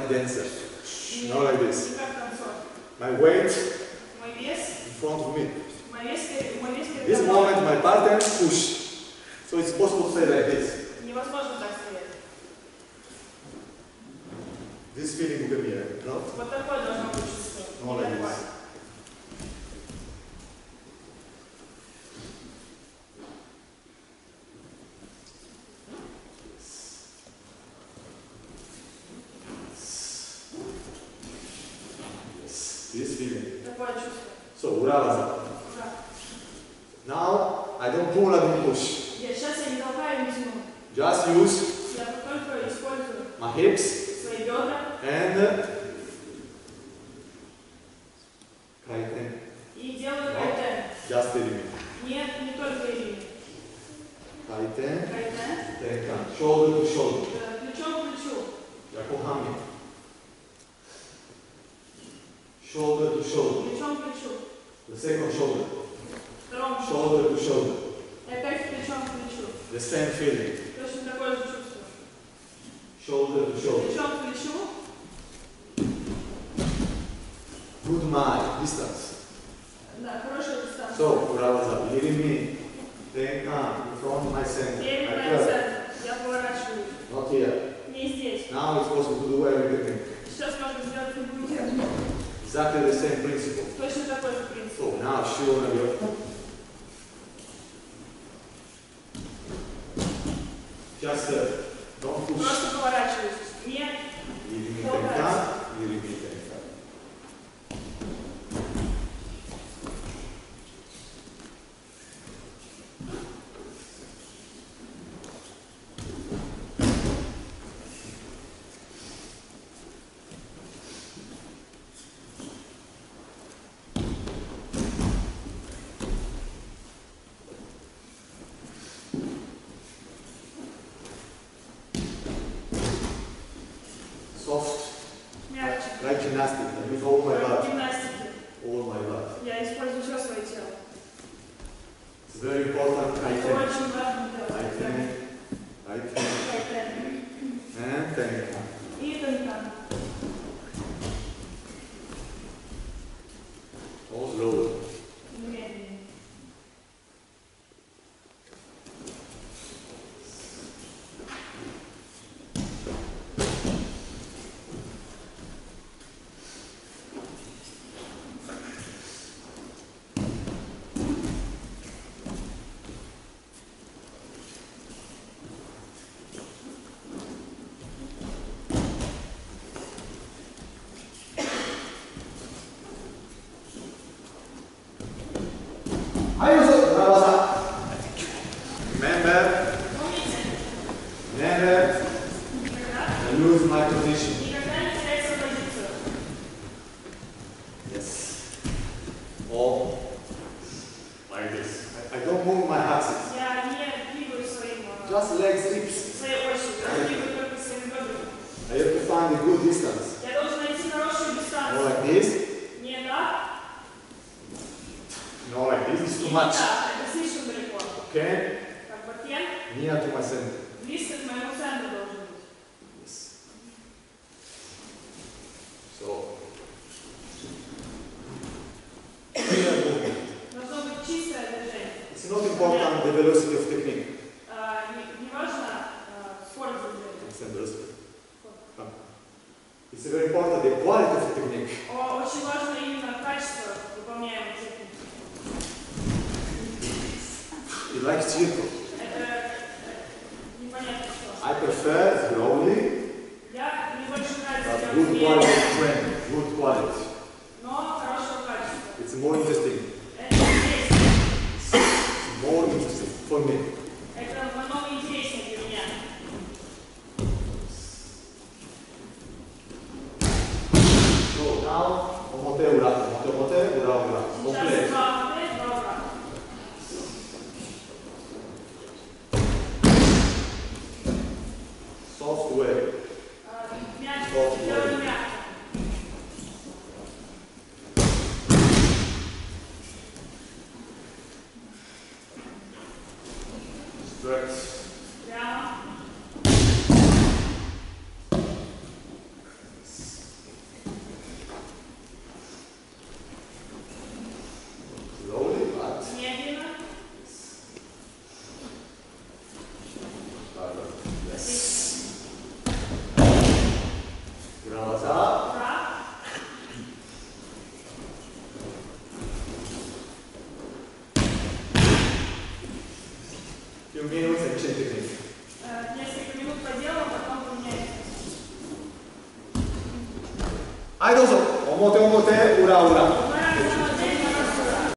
like dancer. Not like this. My weight in front of me. This moment my partner push. So it's possible to stay like this. This feeling will be here, no? Not like this. This feeling. So, Uravaza. Now, I don't pull, I don't push. Just use my hips and кайтен. Just element. Кайтен. Кайтен. Shoulder to shoulder. Yokohama. Shoulder to shoulder. The second shoulder. Shoulder to shoulder. The same feeling. Shoulder to shoulder. Good mind, distance. So, Uravaza, leading me, then come in front of my center. Not here. Now it's possible to do everything. Exactly the same principle. So now shoulder your. Just don't push. Soft, like gymnastics, I use all my body. All my body. It's very important, kайтен. And тенка. All slowly. Remember, never lose my position. Yes. Or like this. I don't move my axis. Just legs, hips. I have to find a good distance. Or like this. No, like this is too much. Okay? Near to my center. Yes. So. Clear movement. It's not important the velocity of technique. It's very important the quality of the technique. You like circle? I prefer slowly, but good quality of training, good quality. It's more interesting. It's more interesting for me. So now, omote, ura. Complete. Soft way. Soft way. Stretch. few minutes and change technique. Несколько минут поделаем, потом поменяем. Hai, dozo. Omote, omote, ura, ura.